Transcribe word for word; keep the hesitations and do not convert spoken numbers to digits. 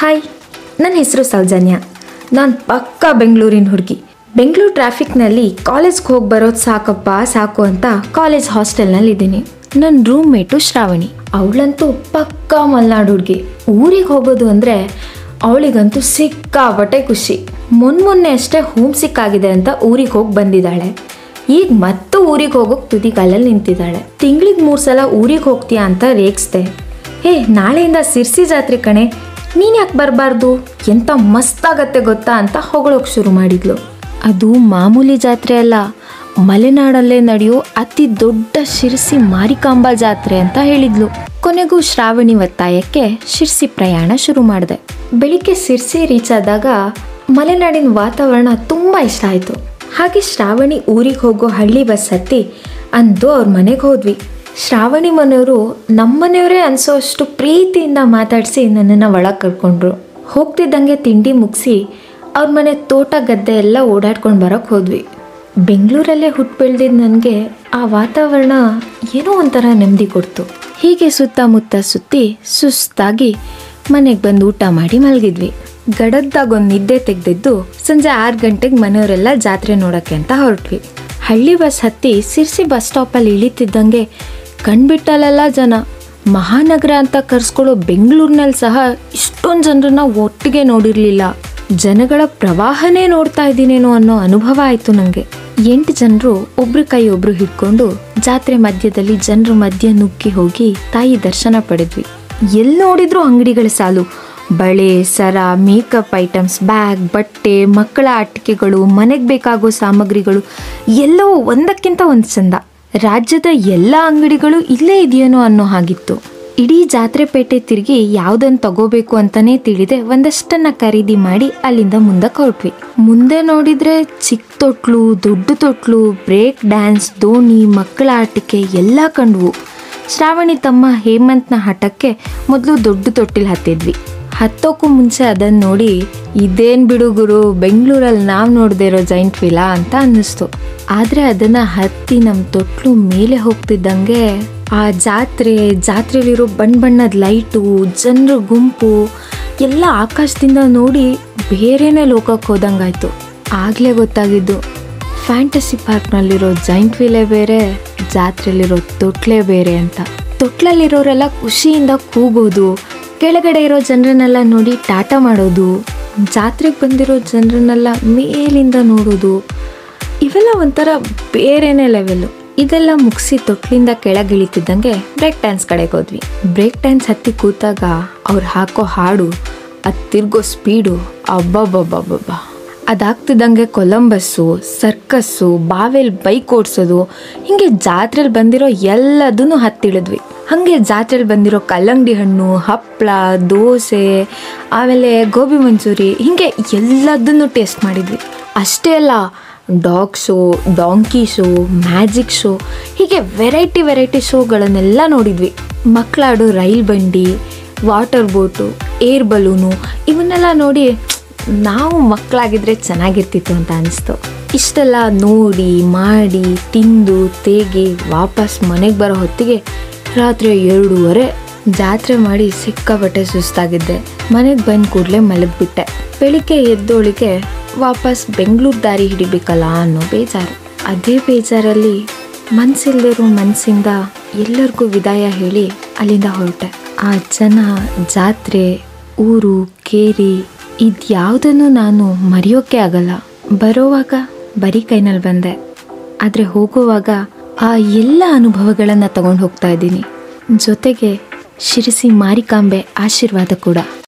Hi, ನನ್ನ ಹೆಸರು ಸೌಜನ್ಯ. ನಾನು ಪಕ್ಕಾ ಬೆಂಗಳೂರಿನ ಹುಡುಗಿ. ಬೆಂಗಳೂರು ಟ್ರಾಫಿಕ್ನಲ್ಲಿ ಕಾಲೇಜ್ಗೆ ಹೋಗಿ ಬರೋದು ಸಾಕಪ್ಪ ಸಾಕು ಅಂತ ಕಾಲೇಜ್ ಹಾಸ್ಟೆಲ್ನಲ್ಲಿದ್ದೀನಿ. ನನ್ನ ರೂಮ್ಮೇಟು ಶ್ರಾವಣಿ. ಅವಳಂತೂ ಪಕ್ಕಾ ಮಲೆನಾಡು ಹುಡುಗಿ. ಊರಿಗೆ ಹೋಗೋದು ಅಂದರೆ ಅವಳಿಗಂತೂ ಸಿಕ್ಕಾಪಟ್ಟೆ ಖುಷಿ. ಮೊನ್ನೆ ಮೊನ್ನೆ ಅಷ್ಟೇ ಹೋಮ್ ಸಿಕ್ ಆಗಿದೆ ಅಂತ ಊರಿಗೆ ಹೋಗಿ ಬಂದಿದ್ದಾಳೆ. ಈಗ ಮತ್ತೆ ಊರಿಗೆ ಹೋಗೋಕೆ ತುದಿಗಾಲಲ್ಲಿ ನಿಂತಿದ್ದಾಳೆ. ತಿಂಗಳಿಗೆ ಮೂರು ಸಲ ಊರಿಗೆ ಹೋಗ್ತೀಯಾ ಅಂತ ರೇಗಿಸ್ದೆ. ಏ, ನಾಳೆಯಿಂದ ಸಿರ್ಸಿ ಜಾತ್ರೆ ಕಣೆ, ನೀನು ಯಾಕೆ ಬರಬಾರ್ದು, ಎಂಥ ಮಸ್ತಾಗತ್ತೆ ಗೊತ್ತಾ ಅಂತ ಹೊಗಳೋಕೆ ಶುರು ಮಾಡಿದ್ಲು. ಅದು ಮಾಮೂಲಿ ಜಾತ್ರೆ ಅಲ್ಲ, ಮಲೆನಾಡಲ್ಲೇ ನಡೆಯೋ ಅತಿ ದೊಡ್ಡ ಶಿರ್ಸಿ ಮಾರಿಕಾಂಬಾ ಜಾತ್ರೆ ಅಂತ ಹೇಳಿದ್ಲು. ಕೊನೆಗೂ ಶ್ರಾವಣಿ ಒತ್ತಾಯಕ್ಕೆ ಶಿರ್ಸಿ ಪ್ರಯಾಣ ಶುರು ಮಾಡಿದೆ. ಬೆಳಿಗ್ಗೆ ಸಿರ್ಸಿ ರೀಚ್ ಆದಾಗ ಮಲೆನಾಡಿನ ವಾತಾವರಣ ತುಂಬ ಇಷ್ಟ ಆಯಿತು. ಹಾಗೆ ಶ್ರಾವಣಿ ಊರಿಗೆ ಹೋಗೋ ಹಳ್ಳಿ ಬಸ್ ಹತ್ತಿ ಅಂದು ಅವ್ರ ಮನೆಗೆ ಹೋದ್ವಿ. ಶ್ರಾವಣಿ ಮನೆಯವರು ನಮ್ಮನೆಯವರೇ ಅನಿಸೋ ಅಷ್ಟು ಪ್ರೀತಿಯಿಂದ ಮಾತಾಡಿಸಿ ನನ್ನನ್ನು ಒಳಗೆ ಕರ್ಕೊಂಡ್ರು. ಹೋಗ್ತಿದ್ದಂಗೆ ತಿಂಡಿ ಮುಗಿಸಿ ಅವ್ರ ಮನೆ ತೋಟ ಗದ್ದೆ ಎಲ್ಲ ಓಡಾಡ್ಕೊಂಡು ಬರೋಕ್ಕೆ ಹೋದ್ವಿ. ಬೆಂಗಳೂರಲ್ಲೇ ಹುಟ್ಟು ಬೆಳೆದಿದ್ದು ನನಗೆ ಆ ವಾತಾವರಣ ಏನೋ ಒಂಥರ ನೆಮ್ಮದಿ ಕೊಡ್ತು. ಹೀಗೆ ಸುತ್ತಮುತ್ತ ಸುತ್ತಿ ಸುಸ್ತಾಗಿ ಮನೆಗೆ ಬಂದು ಊಟ ಮಾಡಿ ಮಲಗಿದ್ವಿ. ಗಡದ್ದಾಗ ಒಂದು ನಿದ್ದೆ ತೆಗೆದಿದ್ದು ಸಂಜೆ ಆರು ಗಂಟೆಗೆ ಮನೆಯವರೆಲ್ಲ ಜಾತ್ರೆ ನೋಡೋಕ್ಕೆ ಅಂತ ಹೊರಟ್ವಿ. ಹಳ್ಳಿ ಬಸ್ ಹತ್ತಿ ಸಿರ್ಸಿ ಬಸ್ ಸ್ಟಾಪಲ್ಲಿ ಇಳಿತಿದ್ದಂಗೆ ಕಣ್ಬಿಟ್ಟಲ್ಲೆಲ್ಲ ಜನ. ಮಹಾನಗರ ಅಂತ ಕರೆಸ್ಕೊಳ್ಳೋ ಬೆಂಗಳೂರಿನಲ್ಲಿ ಸಹ ಇಷ್ಟೊಂದು ಜನರನ್ನ ಒಟ್ಟಿಗೆ ನೋಡಿರಲಿಲ್ಲ. ಜನಗಳ ಪ್ರವಾಹನೇ ನೋಡ್ತಾ ಇದ್ದೀನೇನೋ ಅನ್ನೋ ಅನುಭವ ಆಯಿತು ನನಗೆ. ಎಂಟು ಜನರು ಒಬ್ರ ಕೈ ಒಬ್ರು ಹಿಡ್ಕೊಂಡು ಜಾತ್ರೆ ಮಧ್ಯದಲ್ಲಿ ಜನರ ಮಧ್ಯೆ ನುಗ್ಗಿ ಹೋಗಿ ತಾಯಿ ದರ್ಶನ ಪಡೆದ್ವಿ. ಎಲ್ಲಿ ನೋಡಿದ್ರು ಅಂಗಡಿಗಳ ಸಾಲು. ಬಳೆ, ಸರ, ಮೇಕಪ್ ಐಟಮ್ಸ್, ಬ್ಯಾಗ್, ಬಟ್ಟೆ, ಮಕ್ಕಳ ಆಟಿಕೆಗಳು, ಮನೆಗೆ ಬೇಕಾಗೋ ಸಾಮಗ್ರಿಗಳು ಎಲ್ಲವೂ ಒಂದಕ್ಕಿಂತ ಒಂದು ಚಂದ. ರಾಜ್ಯದ ಎಲ್ಲ ಅಂಗಡಿಗಳು ಇಲ್ಲೇ ಇದೆಯೇನೋ ಅನ್ನೋ ಹಾಗಿತ್ತು. ಇಡೀ ಜಾತ್ರೆ ಪೇಟೆ ತಿರುಗಿ ಯಾವುದನ್ನು ತಗೋಬೇಕು ಅಂತಲೇ ತಿಳಿದೆ ಒಂದಷ್ಟನ್ನು ಖರೀದಿ ಮಾಡಿ ಅಲ್ಲಿಂದ ಮುಂದಕ್ಕೆ ಹೊರಟ್ವಿ. ಮುಂದೆ ನೋಡಿದರೆ ಚಿಕ್ಕ ತೊಟ್ಲು, ದೊಡ್ಡ ತೊಟ್ಲು, ಬ್ರೇಕ್ ಡ್ಯಾನ್ಸ್, ದೋಣಿ, ಮಕ್ಕಳ ಆಟಿಕೆ ಎಲ್ಲ ಕಂಡ್ವು. ಶ್ರಾವಣಿ ತಮ್ಮ ಹೇಮಂತ್ನ ಹಠಕ್ಕೆ ಮೊದಲು ದೊಡ್ಡ ತೊಟ್ಟಿಲ್ ಹತ್ತಿದ್ವಿ. ಹತ್ತೋಕ್ಕೂ ಮುಂಚೆ ಅದನ್ನು ನೋಡಿ ಇದೇನು ಬಿಡು ಗುರು, ಬೆಂಗಳೂರಲ್ಲಿ ನಾವು ನೋಡದೇ ಇರೋ ಜೈಂಟ್ ವೀಲಾ ಅಂತ ಅನ್ನಿಸ್ತು. ಆದರೆ ಅದನ್ನು ಹತ್ತಿ ನಮ್ಮ ತೊಟ್ಲು ಮೇಲೆ ಹೋಗ್ತಿದ್ದಂಗೆ ಆ ಜಾತ್ರೆ, ಜಾತ್ರೆಯಲ್ಲಿರೋ ಬಣ್ಣ ಬಣ್ಣದ ಲೈಟು, ಜನರ ಗುಂಪು ಎಲ್ಲ ಆಕಾಶದಿಂದ ನೋಡಿ ಬೇರೆನೇ ಲೋಕಕ್ಕೆ ಹೋದಂಗಾಯ್ತು. ಆಗಲೇ ಗೊತ್ತಾಗಿದ್ದು ಫ್ಯಾಂಟಸಿ ಪಾರ್ಕ್ನಲ್ಲಿರೋ ಜೈಂಟ್ ವೀಲೇ ಬೇರೆ, ಜಾತ್ರೆಯಲ್ಲಿರೋ ತೊಟ್ಲೇ ಬೇರೆ ಅಂತ. ತೊಟ್ಲಲ್ಲಿರೋರೆಲ್ಲ ಖುಷಿಯಿಂದ ಕೂಗೋದು, ಕೆಳಗಡೆ ಇರೋ ಜನರನ್ನೆಲ್ಲ ನೋಡಿ ಟಾಟಾ ಮಾಡೋದು, ಜಾತ್ರೆಗೆ ಬಂದಿರೋ ಜನರನ್ನೆಲ್ಲ ಮೇಲಿಂದ ನೋಡೋದು, ಇವೆಲ್ಲ ಒಂಥರ ಬೇರೆನೇ ಲೆವೆಲ್ಲು. ಇದೆಲ್ಲ ಮುಗಿಸಿ ತೊಟ್ಲಿಂದ ಕೆಳಗಿಳಿತಿದ್ದಂಗೆ ಬ್ರೇಕ್ ಡ್ಯಾನ್ಸ್ ಕಡೆಗೆ ಹೋದ್ವಿ. ಬ್ರೇಕ್ ಡ್ಯಾನ್ಸ್ ಹತ್ತಿ ಕೂತಾಗ ಅವ್ರು ಹಾಕೋ ಹಾಡು, ಅದು ತಿರ್ಗೋ ಸ್ಪೀಡು, ಅಬ್ಬಬ್ಬಬ್ಬಬ್ಬ. ಅದಾಗ್ತಿದ್ದಂಗೆ ಕೊಲಂಬಸ್ಸು, ಸರ್ಕಸ್ಸು, ಬಾವೆಲ್ ಬೈಕ್ ಓಡಿಸೋದು, ಹೀಗೆ ಜಾತ್ರೆಯಲ್ಲಿ ಬಂದಿರೋ ಎಲ್ಲದನ್ನು ಹತ್ತಿಳಿದ್ವಿ. ಹಾಗೆ ಜಾತ್ರೆಯಲ್ಲಿ ಬಂದಿರೋ ಕಲ್ಲಂಗಡಿ ಹಣ್ಣು, ಹಪ್ಪಳ, ದೋಸೆ, ಆಮೇಲೆ ಗೋಬಿ ಮಂಚೂರಿ, ಹೀಗೆ ಎಲ್ಲದನ್ನು ಟೇಸ್ಟ್ ಮಾಡಿದ್ವಿ. ಅಷ್ಟೇ ಅಲ್ಲ, dog show, donkey show, magic show, ಹೀಗೆ ವೆರೈಟಿ ವೆರೈಟಿ ಶೋಗಳನ್ನೆಲ್ಲ ನೋಡಿದ್ವಿ. ಮಕ್ಕಳಾಡೋ ರೈಲ್ ಬಂಡಿ, ವಾಟರ್ ಬೋಟು, ಏರ್ ಬಲೂನು ಇವನ್ನೆಲ್ಲ ನೋಡಿ ನಾವು ಮಕ್ಕಳಾಗಿದ್ದರೆ ಚೆನ್ನಾಗಿರ್ತಿತ್ತು ಅಂತ ಅನಿಸ್ತು. ಇಷ್ಟೆಲ್ಲ ನೋಡಿ ಮಾಡಿ ತಿಂದು ತೇಗಿ ವಾಪಸ್ ಮನೆಗೆ ಬರೋ ಹೊತ್ತಿಗೆ ರಾತ್ರಿ ಎರಡೂವರೆ. ಜಾತ್ರೆ ಮಾಡಿ ಸಿಕ್ಕಾಪಟ್ಟೆ ಸುಸ್ತಾಗಿದ್ದೆ. ಮನೆಗೆ ಬಂದು ಕೂಡಲೇ ಮಲಗಿಬಿಟ್ಟೆ. ಬೆಳಿಗ್ಗೆ ಎದ್ದೋಳಿಗೆ ವಾಪಸ್ ಬೆಂಗಳೂರು ದಾರಿ ಹಿಡಿಬೇಕಲ್ಲ ಅನ್ನೋ ಬೇಜಾರು. ಅದೇ ಬೇಜಾರಲ್ಲಿ ಮನಸ್ಸಿಲ್ದಿರೋ ಮನಸ್ಸಿಂದ ಎಲ್ಲರಿಗೂ ವಿದಾಯ ಹೇಳಿ ಅಲ್ಲಿಂದ ಹೊರಟೆ. ಆ ಜನ, ಜಾತ್ರೆ, ಊರು, ಕೇರಿ ಇದ್ಯಾವುದನ್ನು ನಾನು ಮರೆಯೋಕ್ಕೆ ಆಗಲ್ಲ. ಬರೋವಾಗ ಬರೀ ಕೈನಲ್ಲಿ ಬಂದೆ, ಆದರೆ ಹೋಗುವಾಗ ಆ ಎಲ್ಲ ಅನುಭವಗಳನ್ನು ತಗೊಂಡು ಹೋಗ್ತಾ ಇದ್ದೀನಿ. ಜೊತೆಗೆ ಶಿರಸಿ ಮಾರಿಕಾಂಬೆ ಆಶೀರ್ವಾದ ಕೂಡ.